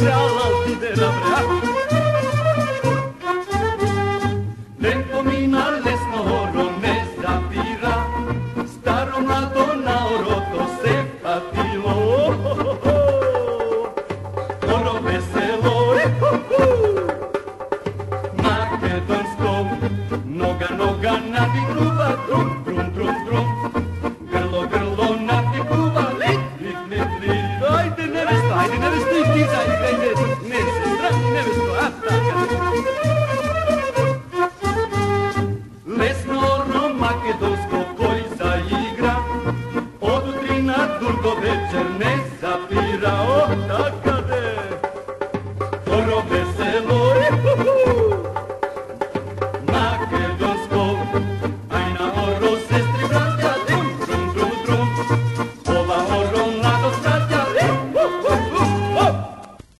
vrea, l'alti de la vrea. Tenko lesno horo ne zapira, staro mlado na oroto se patilo. Ono veselo, makedonsko, noga, noga naviguva, trum, trum, trum, trum. Grlo, grlo naviguva, lit, lit, lit, lit. Ajde, nevesto, stižaj, ne, sestra, nevesto, asta.